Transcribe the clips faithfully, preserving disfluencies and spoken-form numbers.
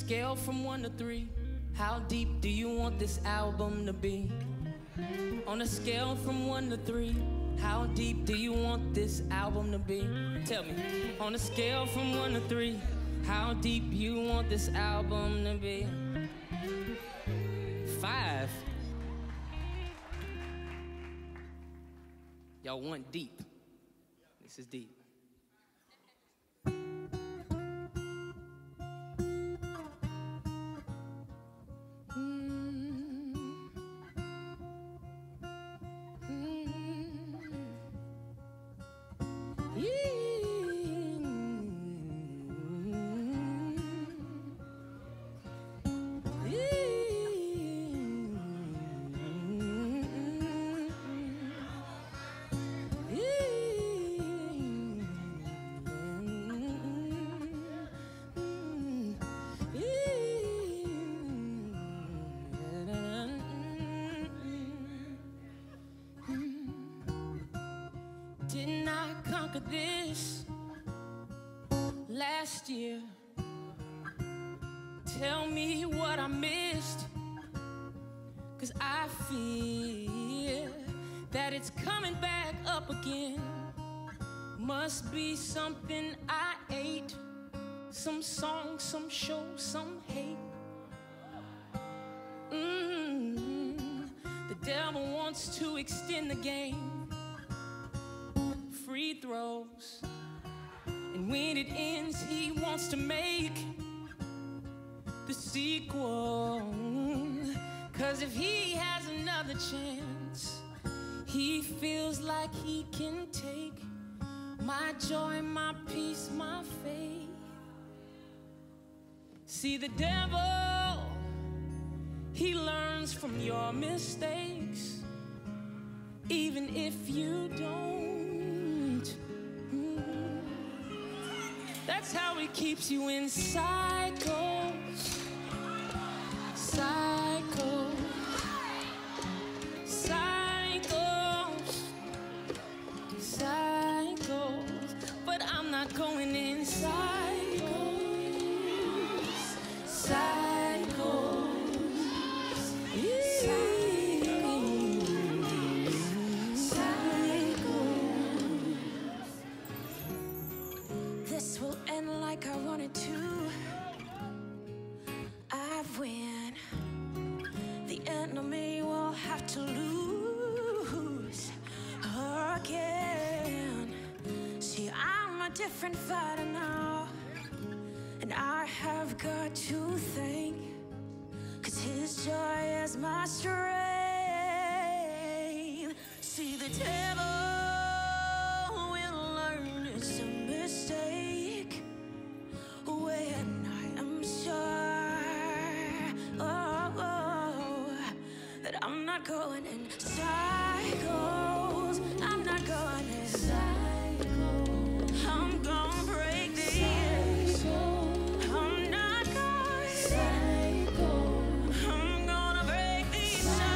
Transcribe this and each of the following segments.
scale from one to three, how deep do you want this album to be? On a scale from one to three, how deep do you want this album to be? Tell me. On a scale from one to three, how deep you want this album to be? Five. Y'all want deep. This is deep. Didn't I conquer this last year? Tell me what I missed, 'cause I fear that it's coming back up again. Must be something I ate, some song, some show, some hate. Mm-hmm. The devil wants to extend the game. Free throws, and when it ends he wants to make the sequel, 'cause if he has another chance, he feels like he can take my joy, my peace, my faith. See, the devil, he learns from your mistakes, even if you don't. That's how he keeps you in cycles, cycles, cycles, cycles. But I'm not going in cycles, cycles, cycles. This will end like I wanted to. I win. The enemy will have to lose again. See, I'm a different fighter now, and I have got to thank, 'cause his joy is my strength. See, the devil will learn it's a mistake when I am sure, oh, oh, that I'm not going in cycles. I'm not going in cycles. I'm gonna break these. I'm not going cycles. I'm gonna break these cycles.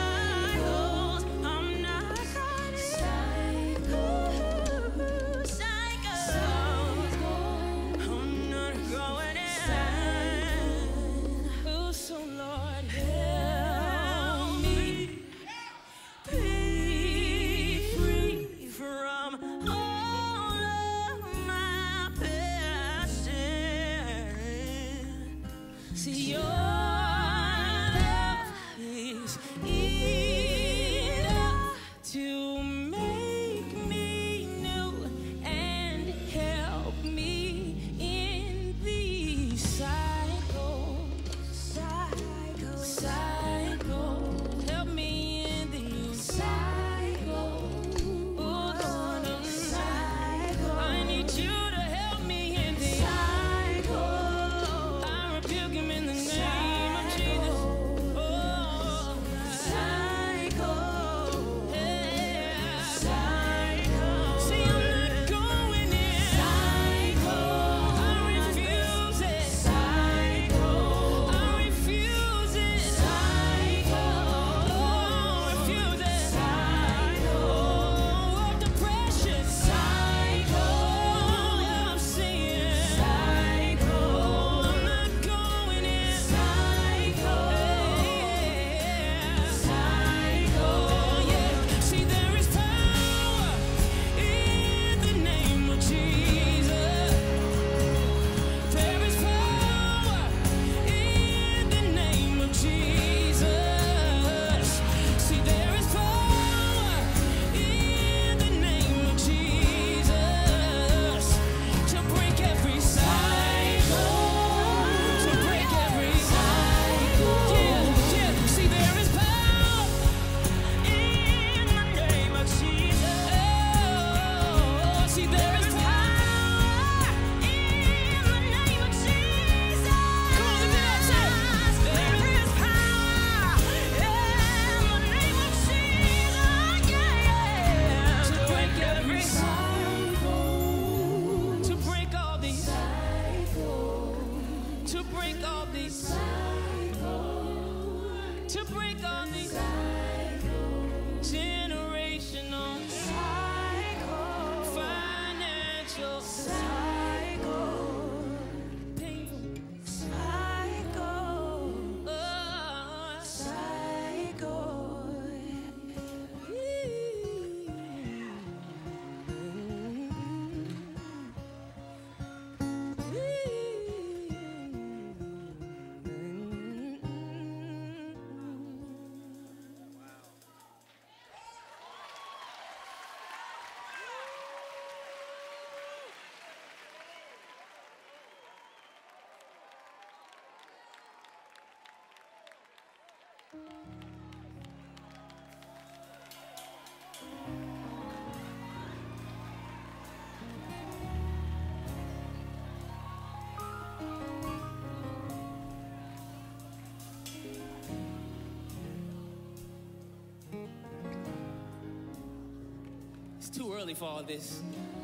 It's too early for all this.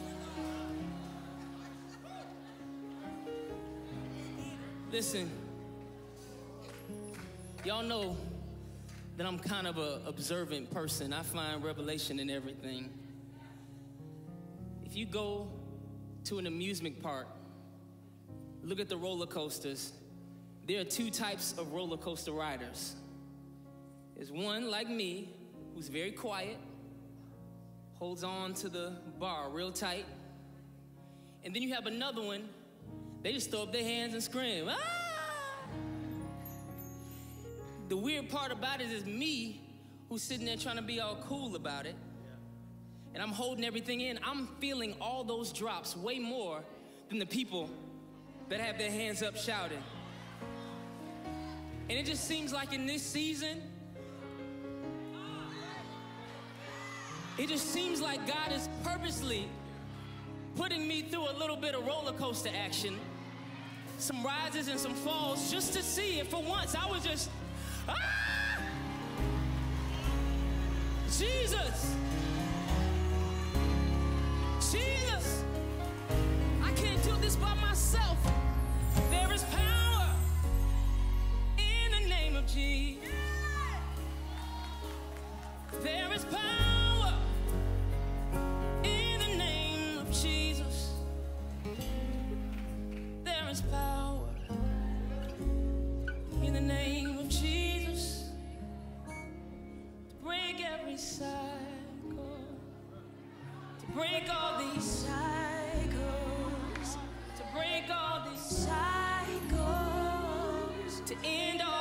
Listen, y'all know that I'm kind of an observant person. I find revelation in everything. If you go to an amusement park, look at the roller coasters, there are two types of roller coaster riders. There's one like me, who's very quiet, holds on to the bar real tight. And then you have another one, they just throw up their hands and scream, ah! The weird part about it is me, who's sitting there trying to be all cool about it, and I'm holding everything in. I'm feeling all those drops way more than the people that have their hands up shouting. And it just seems like in this season, it just seems like God is purposely putting me through a little bit of roller coaster action, some rises and some falls, just to see if for once I was just, ah! Jesus! Jesus! I can't do this by myself. There is power in the name of Jesus. There is power in the name of Jesus. There is power in the name of Jesus to break every cycle, to break all these cycles, to break all these cycles, to end all